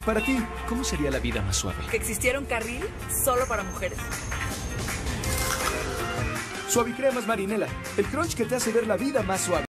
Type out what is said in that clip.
Para ti, ¿cómo sería la vida más suave? Que existiera un carril solo para mujeres. Suavicremas Marinela, el crunch que te hace ver la vida más suave.